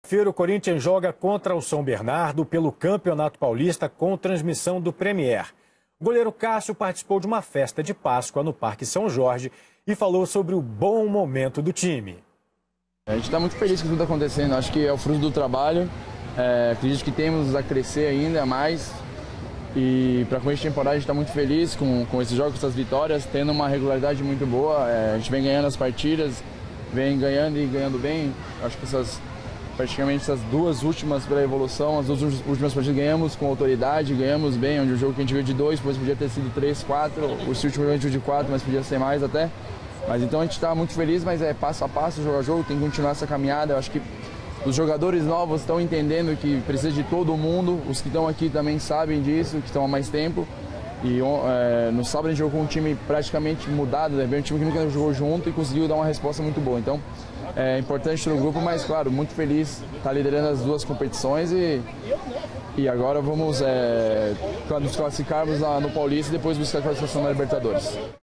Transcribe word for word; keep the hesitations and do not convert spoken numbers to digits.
Quinta-feira, o Corinthians joga contra o São Bernardo pelo Campeonato Paulista com transmissão do Premier. O goleiro Cássio participou de uma festa de Páscoa no Parque São Jorge e falou sobre o bom momento do time. A gente está muito feliz com tudo acontecendo, acho que é o fruto do trabalho. É, acredito que temos a crescer ainda mais. E para começo de temporada a gente está muito feliz com, com esses jogos, com essas vitórias, tendo uma regularidade muito boa. É, a gente vem ganhando as partidas, vem ganhando e ganhando bem. Acho que essas, praticamente essas duas últimas pela evolução, as duas últimas partidas ganhamos com autoridade, ganhamos bem, onde o jogo que a gente ganhou de dois, depois podia ter sido três, quatro, o último a gente ganhou de quatro, mas podia ser mais até. Mas então a gente está muito feliz, mas é passo a passo, jogo a jogo, tem que continuar essa caminhada. Eu acho que os jogadores novos estão entendendo que precisa de todo mundo, os que estão aqui também sabem disso, que estão há mais tempo. E é, no sábado a gente jogou com um time praticamente mudado, né? Um time que nunca jogou junto e conseguiu dar uma resposta muito boa. Então é importante para o grupo, mas claro, muito feliz estar liderando as duas competições e, e agora vamos é, nos classificarmos no Paulista e depois buscar a classificação na Libertadores.